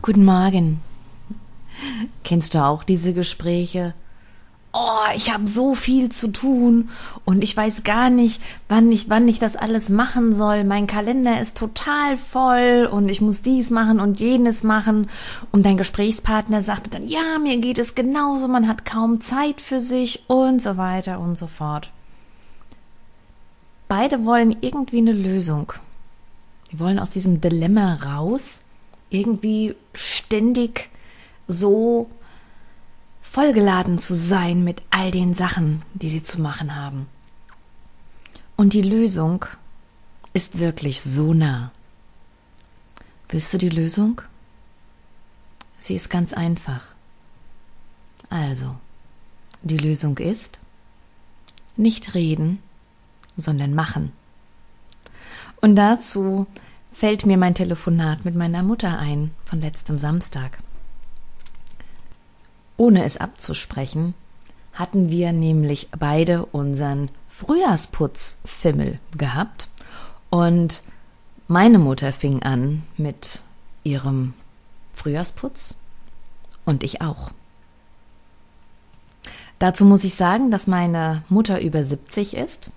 Guten Morgen. Kennst du auch diese Gespräche? Oh, ich habe so viel zu tun und ich weiß gar nicht, wann ich das alles machen soll. Mein Kalender ist total voll und ich muss dies machen und jenes machen. Und dein Gesprächspartner sagte dann, ja, mir geht es genauso, man hat kaum Zeit für sich und so weiter und so fort. Beide wollen irgendwie eine Lösung. Die wollen aus diesem Dilemma raus, irgendwie ständig so vollgeladen zu sein mit all den Sachen, die sie zu machen haben. Und die Lösung ist wirklich so nah. Willst du die Lösung? Sie ist ganz einfach. Also, die Lösung ist, nicht reden, sondern machen. Und dazu fällt mir mein Telefonat mit meiner Mutter ein von letztem Samstag. Ohne es abzusprechen, hatten wir nämlich beide unseren Frühjahrsputzfimmel gehabt und meine Mutter fing an mit ihrem Frühjahrsputz und ich auch. Dazu muss ich sagen, dass meine Mutter über 70 ist,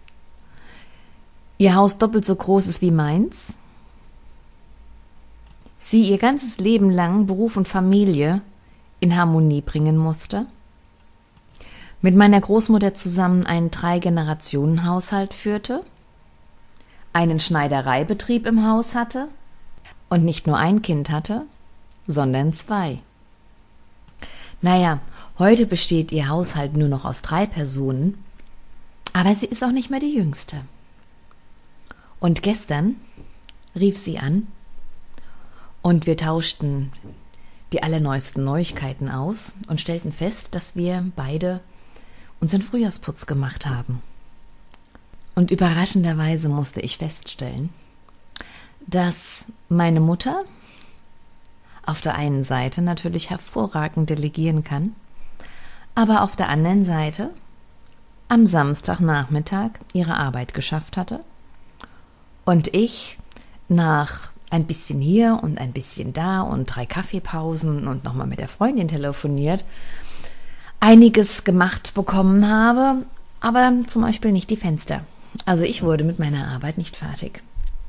ihr Haus doppelt so groß ist wie meins, sie ihr ganzes Leben lang Beruf und Familie in Harmonie bringen musste, mit meiner Großmutter zusammen einen 3-Generationen-Haushalt führte, einen Schneidereibetrieb im Haus hatte und nicht nur ein Kind hatte, sondern 2. Naja, heute besteht ihr Haushalt nur noch aus 3 Personen, aber sie ist auch nicht mehr die Jüngste. Und gestern rief sie an und wir tauschten die allerneuesten Neuigkeiten aus und stellten fest, dass wir beide unseren Frühjahrsputz gemacht haben. Und überraschenderweise musste ich feststellen, dass meine Mutter auf der einen Seite natürlich hervorragend delegieren kann, aber auf der anderen Seite am Samstagnachmittag ihre Arbeit geschafft hatte und ich nach ein bisschen hier und ein bisschen da und 3 Kaffeepausen und nochmal mit der Freundin telefoniert, einiges gemacht bekommen habe, aber zum Beispiel nicht die Fenster. Also ich wurde mit meiner Arbeit nicht fertig.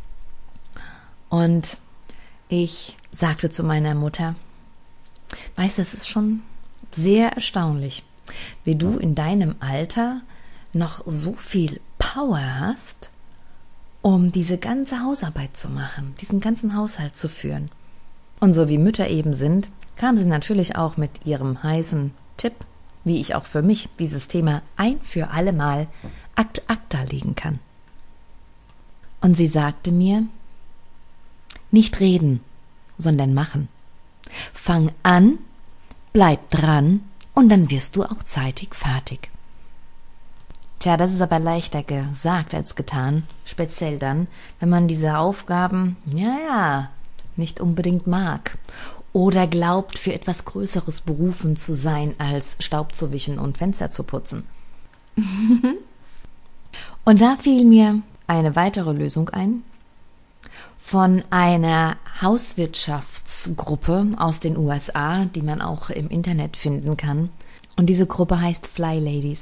Und ich sagte zu meiner Mutter, weißt du, es ist schon sehr erstaunlich, wie du in deinem Alter noch so viel Power hast, um diese ganze Hausarbeit zu machen, diesen ganzen Haushalt zu führen. Und so wie Mütter eben sind, kam sie natürlich auch mit ihrem heißen Tipp, wie ich auch für mich dieses Thema ein für alle Mal ad acta legen kann. Und sie sagte mir, nicht reden, sondern machen. Fang an, bleib dran und dann wirst du auch zeitig fertig. Tja, das ist aber leichter gesagt als getan, speziell dann, wenn man diese Aufgaben, nicht unbedingt mag oder glaubt, für etwas Größeres berufen zu sein, als Staub zu wischen und Fenster zu putzen. Und da fiel mir eine weitere Lösung ein von einer Hauswirtschaftsgruppe aus den USA, die man auch im Internet finden kann. Und diese Gruppe heißt Fly Ladies.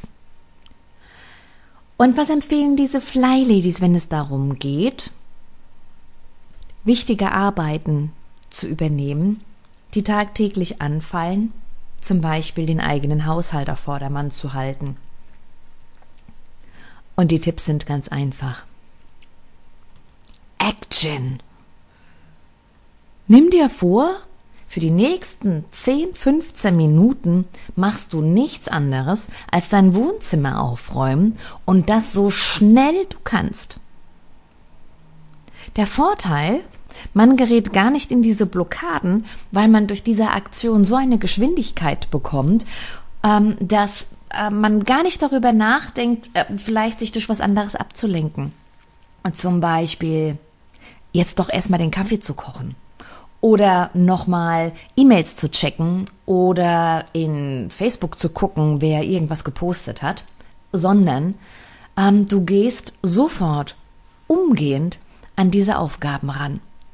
Und was empfehlen diese Fly Ladies, wenn es darum geht, wichtige Arbeiten zu übernehmen, die tagtäglich anfallen, zum Beispiel den eigenen Haushalt auf Vordermann zu halten? Und die Tipps sind ganz einfach. Action! Nimm dir vor, für die nächsten 10-15 Minuten machst du nichts anderes, als dein Wohnzimmer aufräumen und das so schnell du kannst. Der Vorteil, man gerät gar nicht in diese Blockaden, weil man durch diese Aktion so eine Geschwindigkeit bekommt, dass man gar nicht darüber nachdenkt, vielleicht sich durch was anderes abzulenken. Und zum Beispiel jetzt doch erstmal den Kaffee zu kochen. Oder nochmal E-Mails zu checken oder in Facebook zu gucken, wer irgendwas gepostet hat, sondern du gehst sofort umgehend an diese Aufgaben ran.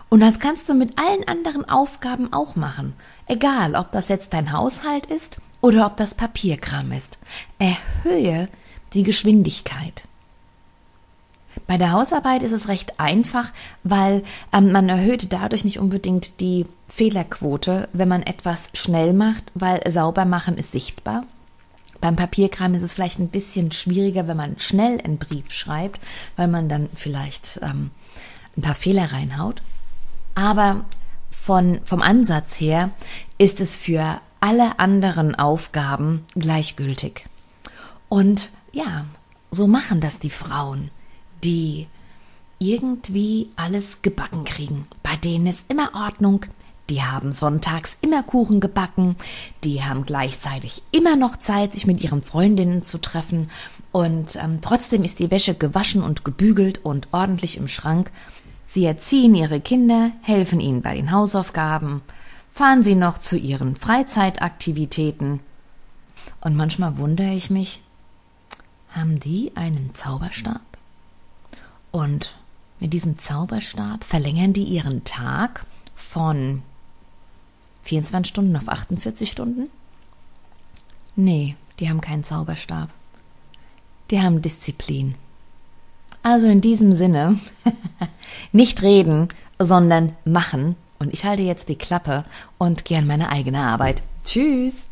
Und das kannst du mit allen anderen Aufgaben auch machen. Egal, ob das jetzt dein Haushalt ist oder ob das Papierkram ist. Erhöhe die Geschwindigkeit. Bei der Hausarbeit ist es recht einfach, weil man erhöht dadurch nicht unbedingt die Fehlerquote, wenn man etwas schnell macht, weil sauber machen ist sichtbar. Beim Papierkram ist es vielleicht ein bisschen schwieriger, wenn man schnell einen Brief schreibt, weil man dann vielleicht ein paar Fehler reinhaut. Aber vom Ansatz her ist es für alle anderen Aufgaben gleichgültig. Und ja, so machen das die Frauen, die irgendwie alles gebacken kriegen. Bei denen ist immer Ordnung, die haben sonntags immer Kuchen gebacken, die haben gleichzeitig immer noch Zeit, sich mit ihren Freundinnen zu treffen und trotzdem ist die Wäsche gewaschen und gebügelt und ordentlich im Schrank. Sie erziehen ihre Kinder, helfen ihnen bei den Hausaufgaben, fahren sie noch zu ihren Freizeitaktivitäten. Und manchmal wundere ich mich, haben die einen Zauberstab? Und mit diesem Zauberstab verlängern die ihren Tag von 24 Stunden auf 48 Stunden? Nee, die haben keinen Zauberstab. Die haben Disziplin. Also in diesem Sinne, nicht reden, sondern machen. Und ich halte jetzt die Klappe und gehe an meine eigene Arbeit. Tschüss!